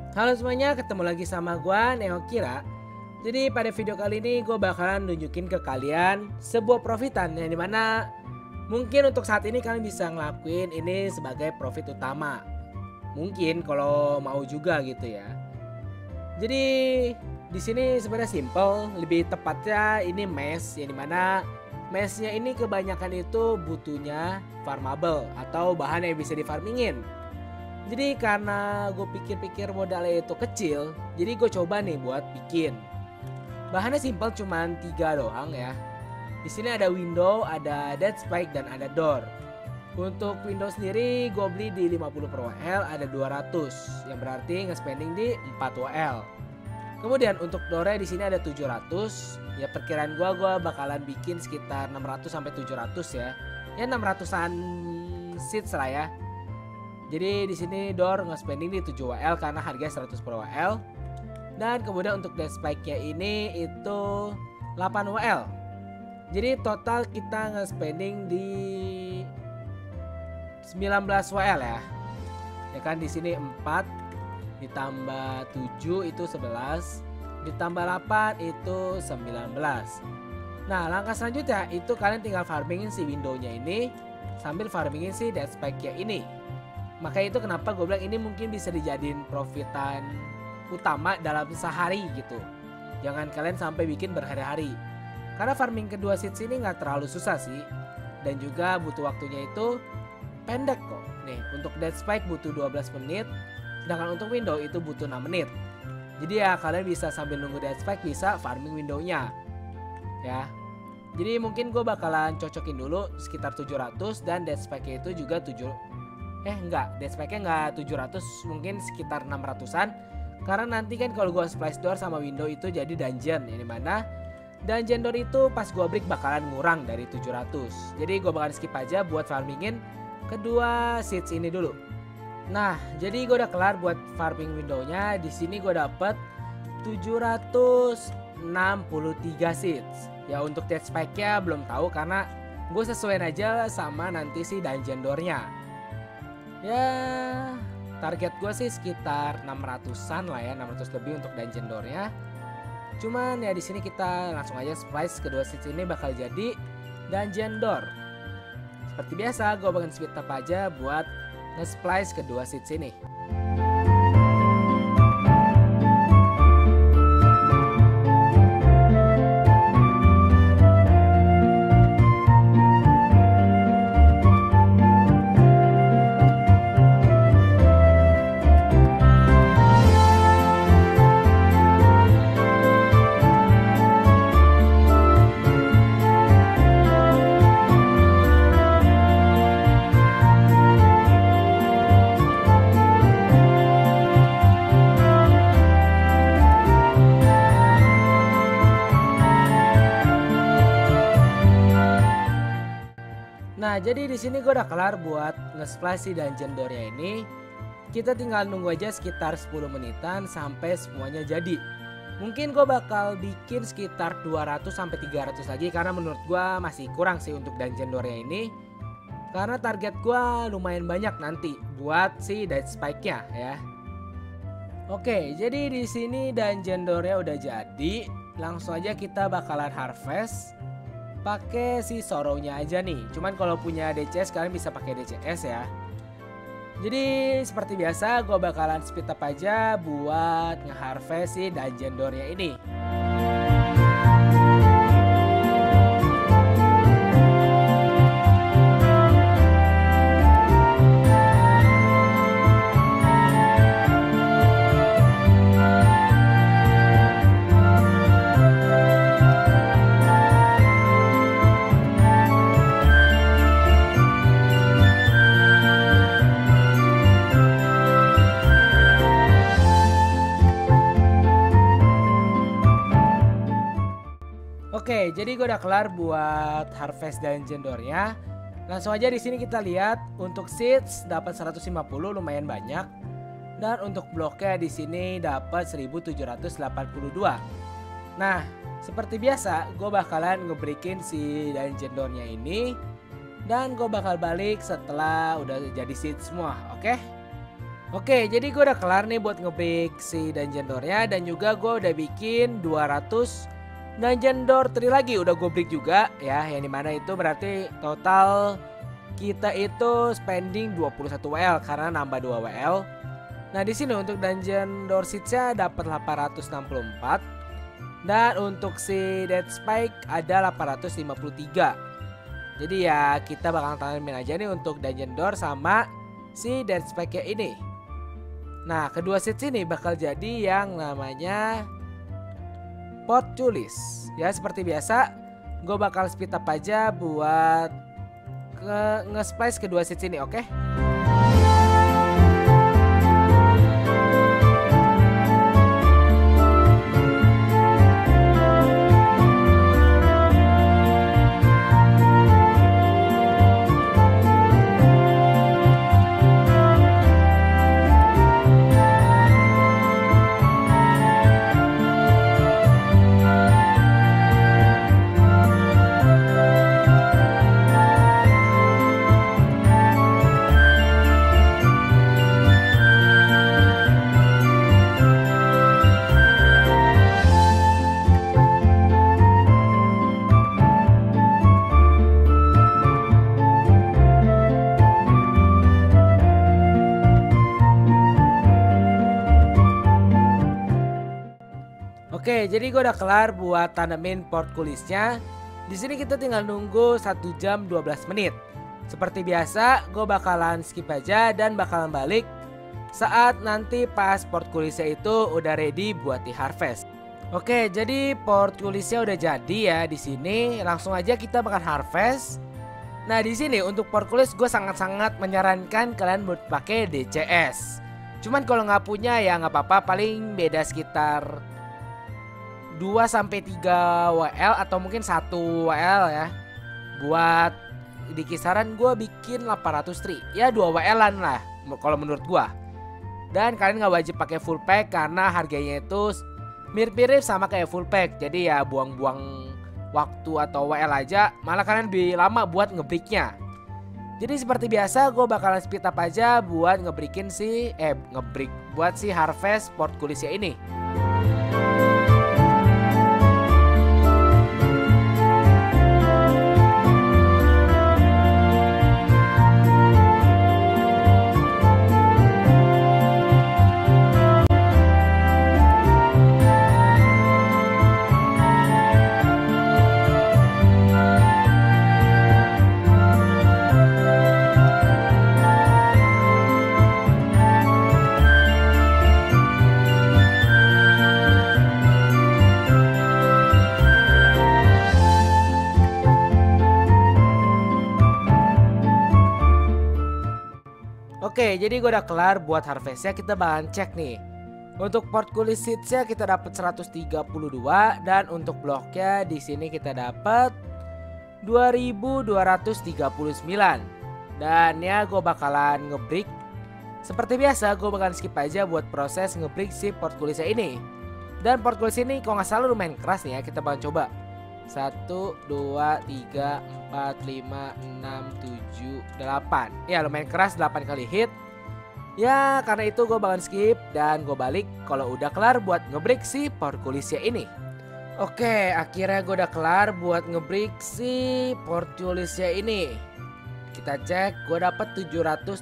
Halo semuanya, ketemu lagi sama gua Neo Kira. Jadi pada video kali ini gue bakalan nunjukin ke kalian sebuah profitan yang dimana mungkin untuk saat ini kalian bisa ngelakuin ini sebagai profit utama. Mungkin kalau mau juga gitu ya. Jadi di sini sebenarnya simple, lebih tepatnya ini mesh yang dimana meshnya ini kebanyakan itu butuhnya farmable atau bahan yang bisa difarmingin. Jadi karena gue pikir-pikir modalnya itu kecil, jadi gue coba nih buat bikin. Bahannya simple, cuman 3 doang ya. Di sini ada window, ada dead spike dan ada door. Untuk window sendiri gue beli di 50 per WL, ada 200 yang berarti nge-spending di 4 WL. Kemudian untuk door di sini ada 700. Ya perkiraan gue bakalan bikin sekitar 600 sampai 700 ya. Ya 600-an seeds lah ya. Jadi di sini door nge-spending di 7 WL karena harganya 100 per WL. Dan kemudian untuk dead spike-nya ini itu 8 WL. Jadi total kita nge-spending di 19 WL ya. Ya kan di sini 4 ditambah 7 itu 11, ditambah 8 itu 19. Nah, langkah selanjutnya itu kalian tinggal farmingin si window-nya ini sambil farmingin si dead spike-nya ini. Maka itu kenapa gue bilang ini mungkin bisa dijadiin profitan utama dalam sehari gitu. Jangan kalian sampai bikin berhari-hari. Karena farming kedua seeds ini nggak terlalu susah sih. Dan juga butuh waktunya itu pendek kok. Nih untuk dead spike butuh 12 menit. Sedangkan untuk window itu butuh 6 menit. Jadi ya kalian bisa sambil nunggu dead spike bisa farming windownya. Ya. Jadi mungkin gue bakalan cocokin dulu sekitar 700 dan dead spike itu juga dead spike-nya enggak 700, mungkin sekitar 600-an. Karena nanti kan kalau gua splice door sama window itu jadi dungeon, yang dimana dungeon door itu pas gua break bakalan ngurang dari 700. Jadi gua bakalan skip aja buat farmingin kedua seeds ini dulu. Nah, jadi gua udah kelar buat farming windownya. Di sini gua dapet 763 seeds. Ya untuk dead spike-nya belum tahu karena gue sesuaiin aja sama nanti si dungeon door-nya. Ya target gue sih sekitar 600-an lah ya, 600 lebih untuk dungeon door-nya. Cuman ya di sini kita langsung aja splice kedua seeds ini bakal jadi dungeon door. Seperti biasa gue bakal speed up aja buat nge-splice kedua seeds ini. Nah, jadi di sini gue udah kelar buat nge-splice si dungeon door-nya ini. Kita tinggal nunggu aja sekitar 10 menitan sampai semuanya jadi. Mungkin gue bakal bikin sekitar 200 sampai 300 lagi karena menurut gue masih kurang sih untuk dungeon door-nya ini. Karena target gue lumayan banyak nanti buat si dead spike-nya ya. Oke, jadi di sini dungeon door-nya udah jadi. Langsung aja kita bakalan harvest pakai si sorrow-nya aja nih. Cuman kalau punya DCS kalian bisa pakai DCS ya. Jadi seperti biasa gue bakalan speed up aja buat nge-harvest si dungeon door-nya ini. Oke, jadi gue udah kelar buat harvest dungeon door-nya. Langsung aja di sini kita lihat untuk seeds dapat 150 lumayan banyak. Dan untuk bloknya di sini dapat 1782. Nah, seperti biasa gue bakalan ngebreakin si dungeon door-nya ini. Dan gue bakal balik setelah udah jadi seeds semua, oke? Oke, jadi gue udah kelar nih buat ngebreak si dungeon door-nya, dan juga gue udah bikin 200 dungeon door tree lagi, udah gue break juga ya, yang dimana itu berarti total kita itu spending 21 WL karena nambah 2 WL. Nah, di sini untuk dungeon door seeds-nya dapat 864 dan untuk si dead spike ada 853. Jadi ya kita bakal tanamin aja nih untuk dungeon door sama si dead spike-nya ini. Nah, kedua seeds ini bakal jadi yang namanya Portcullis. Ya, seperti biasa gue bakal speed up aja buat nge-splice kedua seeds ini, oke? Oke, jadi gue udah kelar buat tanemin portcullisnya. Di sini kita tinggal nunggu 1 jam 12 menit. Seperti biasa, gue bakalan skip aja dan bakalan balik saat nanti pas portcullisnya itu udah ready buat di harvest. Oke, jadi portcullisnya udah jadi ya di sini. Langsung aja kita bakal harvest. Nah, di sini untuk portcullis gue sangat-sangat menyarankan kalian buat pakai DCS. Cuman kalau nggak punya ya nggak apa-apa, paling beda sekitar 2-3 WL atau mungkin 1 WL ya. Buat di kisaran gue bikin 800 tree. Ya 2 WL-an lah kalau menurut gue. Dan kalian nggak wajib pakai full pack karena harganya itu mirip-mirip sama kayak full pack. Jadi ya buang-buang waktu atau WL aja, malah kalian lebih lama buat ngebreaknya. Jadi seperti biasa gue bakalan speed up aja buat ngebreakin si buat si harvest portcullisnya ini. Oke, jadi gue udah kelar buat harvestnya. Kita bakalan cek nih. Untuk portcullis seeds-nya kita dapat 132 dan untuk bloknya di sini kita dapat 2239. Dan ya gue bakalan ngebreak. Seperti biasa gue bakalan skip aja buat proses ngebreak si portcullisnya ini. Dan portcullis ini kalau nggak salah lumayan keras nih ya. Kita bakalan coba. 1, 2, 3, 4, 5, 6, 7, 8. Ya lumayan keras, 8 kali hit. Ya karena itu gue bakalan skip dan gue balik kalau udah kelar buat ngebreak si portcullisnya ini. Oke, akhirnya gue udah kelar buat ngebreak si portcullisnya ini. Kita cek, gue dapat 766.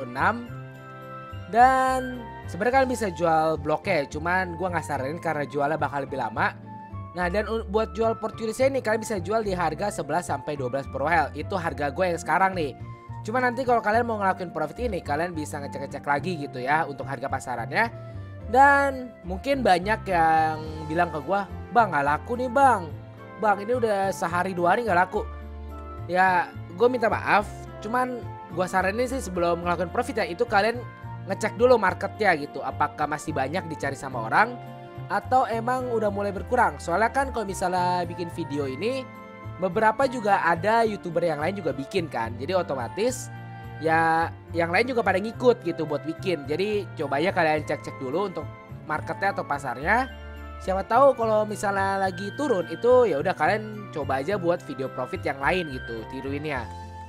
Dan sebenarnya kalian bisa jual bloknya, cuman gue nggak saranin karena jualnya bakal lebih lama. Nah, dan buat jual portcullisnya ini kalian bisa jual di harga 11-12 per WL. Itu harga gue yang sekarang nih. Cuma nanti kalau kalian mau ngelakuin profit ini, kalian bisa ngecek-ngecek lagi gitu ya untuk harga pasarannya. Dan mungkin banyak yang bilang ke gue, "Bang, nggak laku nih bang. Bang, ini udah sehari 2 hari nggak laku." Ya gue minta maaf. Cuman gue saranin sih sebelum ngelakuin profit ya, itu kalian ngecek dulu marketnya gitu. Apakah masih banyak dicari sama orang atau emang udah mulai berkurang. Soalnya kan kalau misalnya bikin video ini, beberapa juga ada YouTuber yang lain juga bikin kan. Jadi otomatis ya yang lain juga pada ngikut gitu buat bikin. Jadi coba ya kalian cek-cek dulu untuk marketnya atau pasarnya. Siapa tahu kalau misalnya lagi turun itu ya udah kalian coba aja buat video profit yang lain gitu, tiruin ya.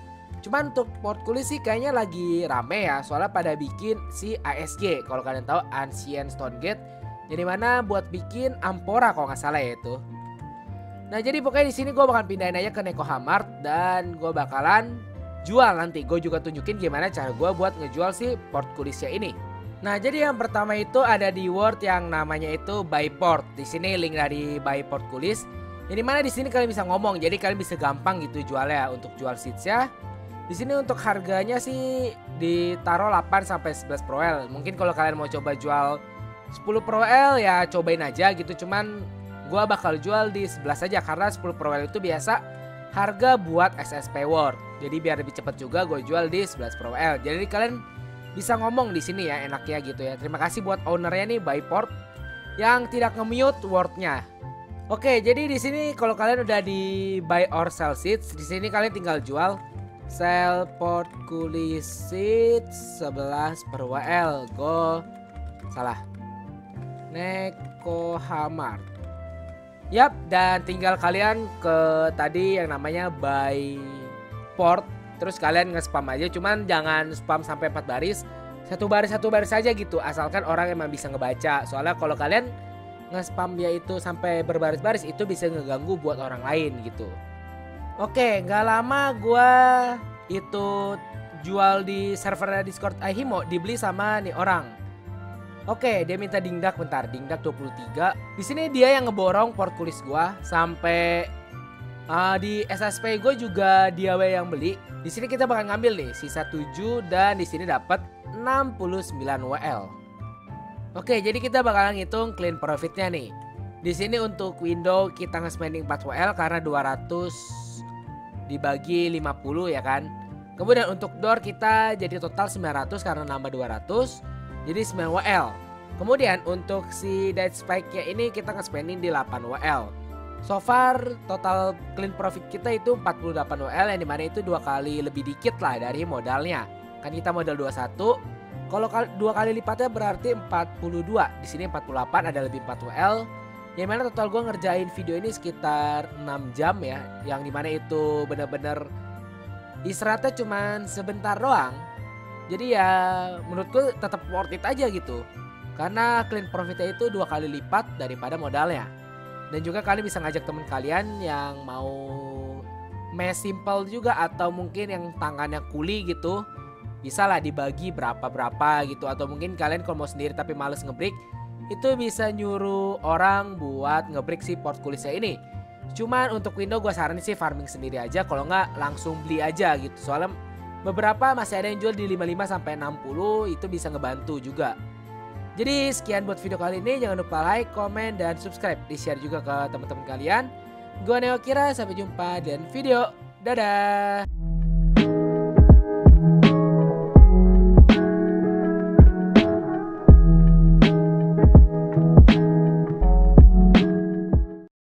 Cuman untuk Portcullis sih kayaknya lagi rame ya, soalnya pada bikin si ASG, kalau kalian tahu Ancient Stone Gate, jadi mana buat bikin Ampora kalau nggak salah ya itu. Nah jadi pokoknya di sini gue bakal pindahin aja ke Nekohamart dan gue bakalan jual nanti. Gue juga tunjukin gimana cara gue buat ngejual si Portcullisnya ini. Nah jadi yang pertama itu ada di word yang namanya itu buy port. Di sini link dari buy Portcullis. Jadi mana di sini kalian bisa ngomong, jadi kalian bisa gampang gitu jualnya untuk jual seeds-nya. Di sini untuk harganya sih ditaruh 8 sampai 11 Pro L. Mungkin kalau kalian mau coba jual 10 Pro L ya cobain aja gitu. Cuman gua bakal jual di 11 aja karena 10 Pro L itu biasa harga buat SSP World. Jadi biar lebih cepat juga gue jual di 11 Pro L. Jadi kalian bisa ngomong di sini ya enaknya gitu ya. Terima kasih buat ownernya nih Buyport yang tidak nge-mute wordnya. Oke, jadi di sini kalau kalian udah di buy or sell seeds, di sini kalian tinggal jual sell Portcullis seeds 11 per WL. Go salah. Nekohamart. Yap, dan tinggal kalian ke tadi yang namanya buy port, terus kalian nge-spam aja, cuman jangan spam sampai 4 baris. Satu baris saja gitu, asalkan orang emang bisa ngebaca. Soalnya kalau kalian nge-spam dia itu sampai berbaris-baris itu bisa ngeganggu buat orang lain gitu. Oke, nggak lama gue itu jual di server Discord Ahimo, dibeli sama nih orang. Oke, dia minta dingdak bentar, dingdak 23. Di sini dia yang ngeborong Portcullis gue sampai di SSP gue juga dia yang beli. Di sini kita bakal ngambil nih sisa 7 dan di sini dapat 69 WL. Oke, jadi kita bakalan ngitung clean profitnya nih. Di sini untuk window kita nge-spending 4 WL karena 200 dibagi 50 ya kan. Kemudian untuk door kita jadi total 900 karena nambah 200. Jadi 9 WL. Kemudian untuk si dead spike-nya ini kita nge-spending di 8 WL. So far total clean profit kita itu 48 WL yang dimana itu 2 kali lebih dikit lah dari modalnya. Kan kita modal 21. Kalau 2 kali lipatnya berarti 42. Di sini 48 ada lebih 4 WL. Yang mana total gue ngerjain video ini sekitar 6 jam ya. Yang dimana itu bener-bener istirahatnya cuman sebentar doang. Jadi ya menurut gue tetap worth it aja gitu. Karena clean profitnya itu 2 kali lipat daripada modalnya. Dan juga kalian bisa ngajak temen kalian yang mau mass simple juga atau mungkin yang tangannya kuli gitu. Bisa lah dibagi berapa-berapa gitu. Atau mungkin kalian kalau mau sendiri tapi males ngebreak, itu bisa nyuruh orang buat ngebreak si Portcullisnya ini. Cuman untuk window gue saranin sih farming sendiri aja. Kalau nggak langsung beli aja gitu. Soalnya beberapa masih ada yang jual di 55 sampai 60, itu bisa ngebantu juga. Jadi sekian buat video kali ini. Jangan lupa like, komen, dan subscribe. Di-share juga ke teman-teman kalian. Gue Neo Kira, sampai jumpa dan video. Dadah.